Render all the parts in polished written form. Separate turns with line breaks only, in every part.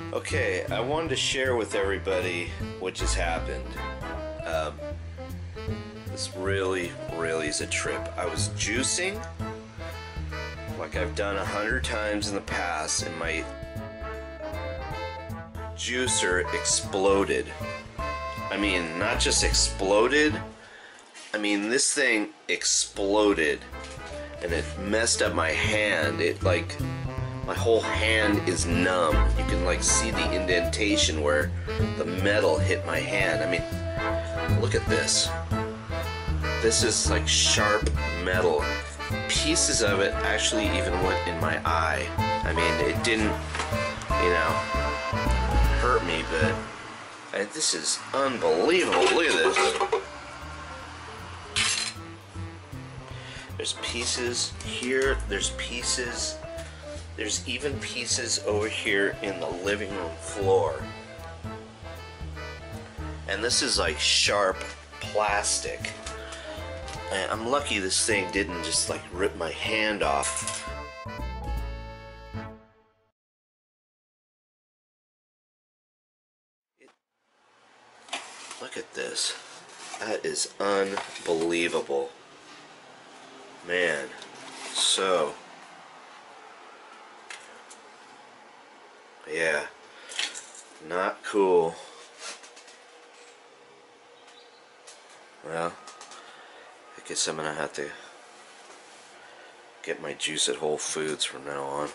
Okay, I wanted to share with everybody what just happened. This really is a trip. I was juicing like I've done 100 times in the past, and my juicer exploded. I mean, not just exploded, I mean, this thing exploded, and it messed up my hand. It like, my whole hand is numb. You can like see the indentation where the metal hit my hand. I mean, look at this. This is like sharp metal. Pieces of it actually even went in my eye. I mean, it didn't, you know, hurt me, but this is unbelievable. Look at this. There's pieces here, there's pieces. There's even pieces over here in the living room floor. And this is like sharp plastic. And I'm lucky this thing didn't just like rip my hand off. Look at this. That is unbelievable. Man, so yeah, not cool. Well, I guess I'm gonna have to get my juice at Whole Foods from now on.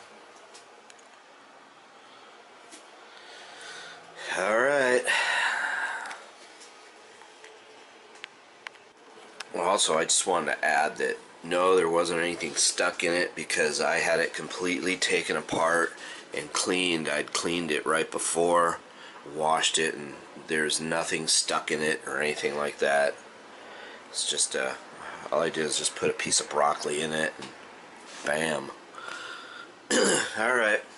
Alright. Well, also, I just wanted to add that no, there wasn't anything stuck in it because I had it completely taken apart and cleaned. I'd cleaned it right before, washed it, and there's nothing stuck in it or anything like that. It's just all I did is just put a piece of broccoli in it and bam. Alright.